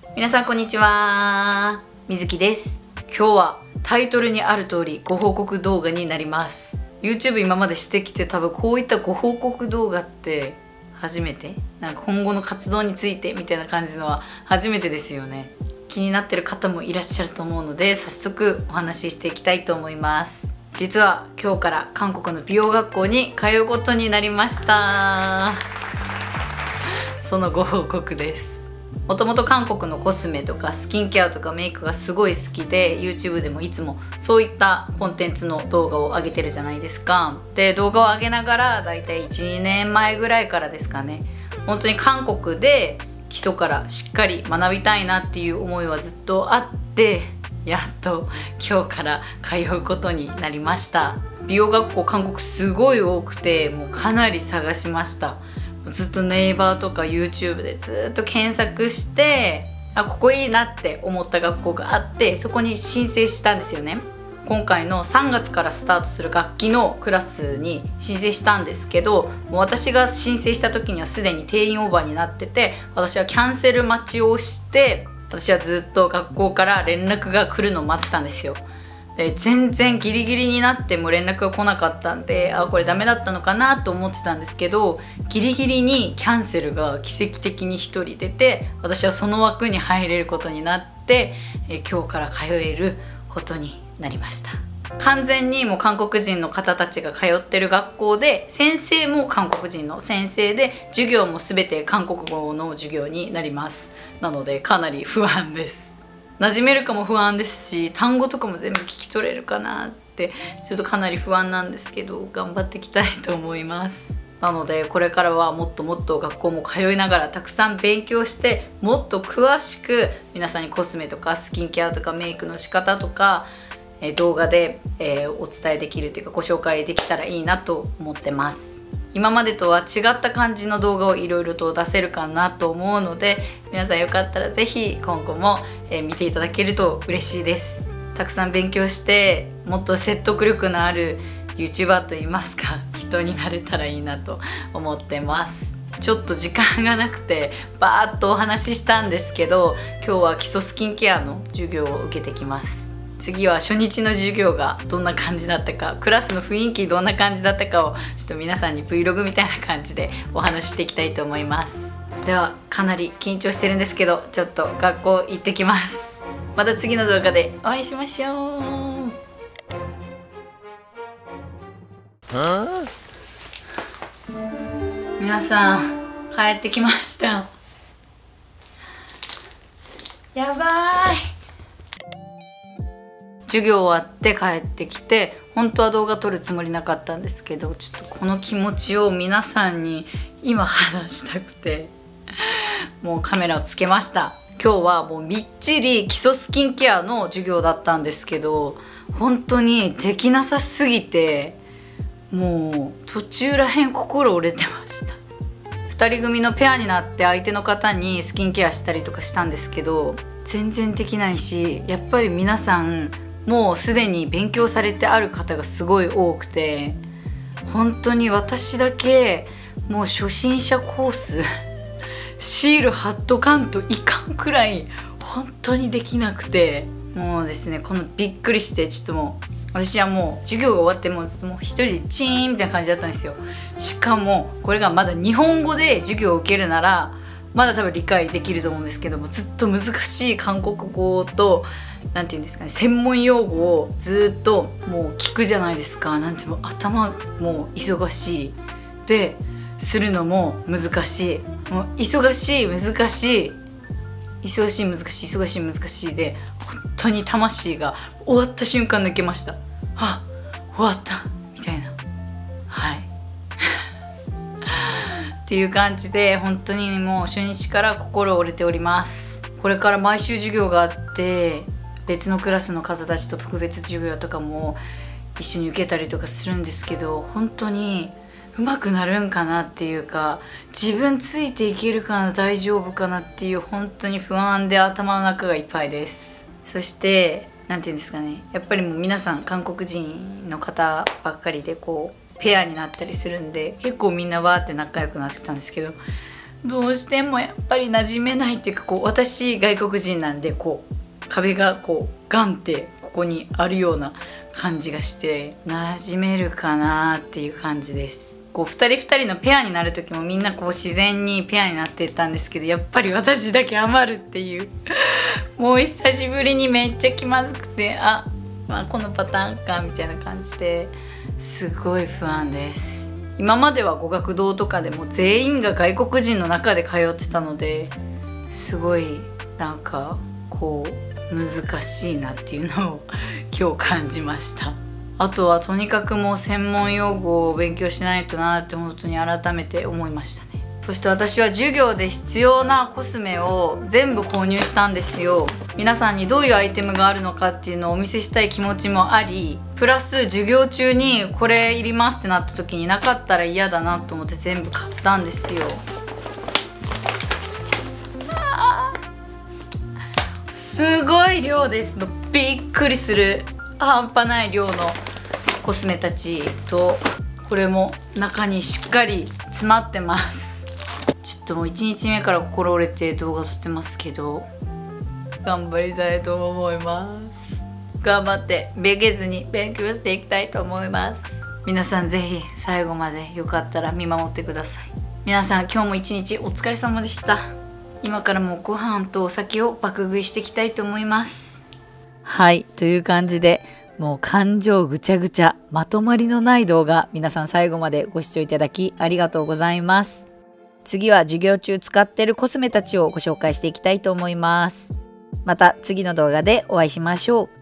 皆さんこんにちは、みずきです。今日はタイトルにある通りご報告動画になります。 YouTube 今までしてきて多分こういったご報告動画って初めて、なんか今後の活動についてみたいな感じのは初めてですよね。気になってる方もいらっしゃると思うので早速お話ししていきたいと思います。実は今日から韓国の美容学校に通うことになりました。そのご報告です。もともと韓国のコスメとかスキンケアとかメイクがすごい好きで YouTube でもいつもそういったコンテンツの動画を上げてるじゃないですか。で動画を上げながらだいたい 1,2 年前ぐらいからですかね、本当に韓国で基礎からしっかり学びたいなっていう思いはずっとあって、やっと今日から通うことになりました。美容学校韓国すごい多くて、もうかなり探しました。ずっとネイバーとか YouTube でずっと検索して、ここいいなって思った学校があって、そこに申請したんですよね。今回の3月からスタートする楽器のクラスに申請したんですけど、もう私が申請した時にはすでに定員オーバーになってて、私はキャンセル待ちをして、私はずっと学校から連絡が来るのを待ってたんですよ。で全然ギリギリになっても連絡が来なかったんで、これダメだったのかなと思ってたんですけど、ギリギリにキャンセルが奇跡的に1人出て、私はその枠に入れることになって、今日から通えることになりました。完全にもう韓国人の方たちが通ってる学校で、先生も韓国人の先生で、授業も全て韓国語の授業になります。なのでかなり不安です。馴染めるかも不安ですし、単語とかも全部聞き取れるかなってちょっとかなり不安なんですけど、頑張っていきたいと思います。なのでこれからはもっともっと学校も通いながらたくさん勉強して、もっと詳しく皆さんにコスメとかスキンケアとかメイクの仕方とか動画でお伝えできるというかご紹介できたらいいなと思ってます。今までとは違った感じの動画をいろいろと出せるかなと思うので、皆さんよかったら是非今後も見ていただけると嬉しいです。たくさん勉強してもっと説得力のある YouTuber といいますか、人になれたらいいなと思ってます。ちょっと時間がなくてバーッとお話ししたんですけど、今日は基礎スキンケアの授業を受けてきます。次は初日の授業がどんな感じだったか、クラスの雰囲気どんな感じだったかをちょっと皆さんに Vlog みたいな感じでお話ししていきたいと思います。ではかなり緊張してるんですけど、ちょっと学校行ってきます。また次の動画でお会いしましょう。皆さん帰ってきました。やばい。授業終わって帰ってきて、本当は動画撮るつもりなかったんですけど、ちょっとこの気持ちを皆さんに今話したくてもうカメラをつけました。今日はもうみっちり基礎スキンケアの授業だったんですけど、本当にできなさすぎてもう途中らへん心折れてました。2人組のペアになって相手の方にスキンケアしたりとかしたんですけど、全然できないし、やっぱり皆さんもうすでに勉強されてある方がすごい多くて、本当に私だけもう初心者コースシール貼っとかんといかんくらい本当にできなくて、もうですね、このびっくりして、ちょっともう私はもう授業が終わってもう一人でチーンみたいな感じだったんですよ。しかもこれがまだ日本語で授業を受けるならまだ多分理解できると思うんですけども、ずっと難しい韓国語となんていうんですかね、専門用語をずっともう聞くじゃないですか。なんてもう頭も忙しいでするのも難しい、もう忙しい難しい忙しい難しい忙しい難しいで、本当に魂が終わった瞬間抜けました。あ、終わったみたいな、はいっていう感じで、本当にもう初日から心折れております。これから毎週授業があって、別のクラスの方たちと特別授業とかも一緒に受けたりとかするんですけど、本当にうまくなるんかなっていうか、自分ついていけるかな、大丈夫かなっていう、本当に不安で頭の中がいっぱいです。そしてなんていうんですかね、やっぱりもう皆さん韓国人の方ばっかりでこうペアになったりするんで、結構みんなわーって仲良くなってたんですけど、 どうしてもやっぱり馴染めないっていうか、私外国人なんで壁がガンってここにあるような感じがして馴染めるかなっていう感じです。2人のペアになる時もみんな自然にペアになっていったんですけど、やっぱり私だけ余るっていうもう久しぶりにめっちゃ気まずくて、このパターンかみたいな感じですごい不安です。今までは語学堂とかでも全員が外国人の中で通ってたので、すごいなんか難しいなっていうのを今日感じました。あとはとにかくもう専門用語を勉強しないとなって本当に改めて思いましたね。そして私は授業で必要なコスメを全部購入したんですよ。皆さんにどういうアイテムがあるのかっていうのをお見せしたい気持ちもあり、プラス授業中にこれいりますってなった時になかったら嫌だなと思って全部買ったんですよ。すごい量です。びっくりする半端ない量のコスメたちと、これも中にしっかり詰まってます。ちょっともう1日目から心折れて動画撮ってますけど、頑張りたいと思います。頑張ってめげずに勉強していきたいと思います。皆さんぜひ最後までよかったら見守ってください。皆さん今日も一日お疲れ様でした。今からもご飯とお酒を爆食いしていきたいと思います。はい、という感じでもう感情ぐちゃぐちゃ、まとまりのない動画、皆さん最後までご視聴いただきありがとうございます。次は授業中使っているコスメたちをご紹介していきたいと思います。また次の動画でお会いしましょう。